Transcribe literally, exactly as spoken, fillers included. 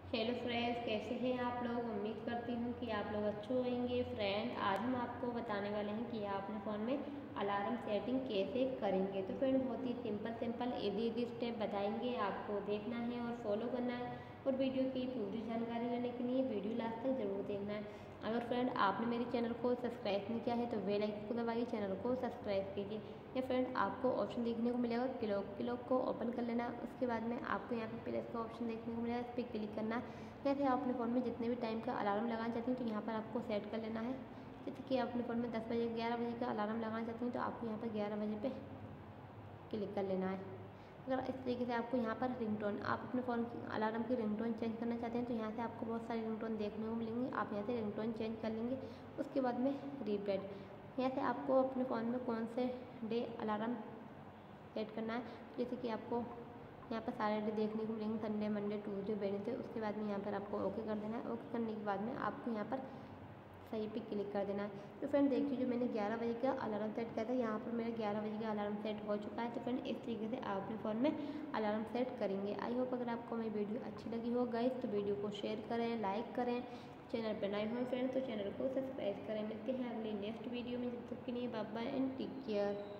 Hello friends, कैसे हैं आप लोग। उम्मीद करती हूँ कि आप लोग अच्छे होंगे। फ्रेंड, आज हम आपको बताने वाले हैं कि आप अपने फ़ोन में अलार्म सेटिंग कैसे करेंगे। तो फ्रेंड, बहुत ही simple simple easy easy step बताएंगे, आपको देखना है और फॉलो करना है। और वीडियो की पूरी जानकारी लेने के लिए वीडियो लास्ट तक जरूर देखना है। अगर फ्रेंड आपने मेरे चैनल को सब्सक्राइब नहीं किया है तो बेल आइकन को दबाइए, चैनल को सब्सक्राइब कीजिए। या फ्रेंड, आपको ऑप्शन देखने को मिलेगा क्लॉक क्लॉक को ओपन कर लेना। उसके बाद में आपको यहाँ पे प्लस का ऑप्शन देखने को मिलेगा, इस पर क्लिक करना। जैसे आप अपने फ़ोन में जितने भी टाइम का अलार्म लगाना चाहती हैं तो यहाँ पर आपको सेट कर लेना है। जैसे कि आप अपने फ़ोन में दस बजे ग्यारह बजे का अलार्म लगाना चाहती हैं तो आपको यहाँ पर ग्यारह बजे पे क्लिक कर लेना है। अगर इस तरीके से आपको यहाँ पर रिंगटोन, आप अपने फ़ोन की अलार्म की रिंगटोन चेंज करना चाहते हैं तो यहाँ से आपको बहुत सारी रिंगटोन देखने को मिलेंगी। आप यहाँ से रिंगटोन चेंज कर लेंगे। उसके बाद में रीसेट, यहाँ से आपको अपने फ़ोन में कौन से डे अलार्म सेट करना है। जैसे कि आपको यहाँ पर सारे डे देखने को मिलेंगे, संडे मंडे ट्यूसडे वेडनेसडे। उसके बाद में यहाँ पर आपको ओके कर देना है। ओके करने के बाद में आपको यहाँ पर सही पे क्लिक कर देना है। तो फ्रेंड देखिए, जो मैंने ग्यारह बजे का अलार्म सेट किया था, यहाँ पर मेरा ग्यारह बजे का अलार्म सेट हो चुका है। तो फ्रेंड, इस तरीके से आप अपने फ़ोन में अलार्म सेट करेंगे। आई होप अगर आपको मेरी वीडियो अच्छी लगी हो गाइस तो वीडियो को शेयर करें, लाइक करें। चैनल पर नए हो फ्रेंड तो चैनल को सब्सक्राइब करें। मिलते हैं अगली नेक्स्ट वीडियो में, जब तक के लिए bye bye and take care.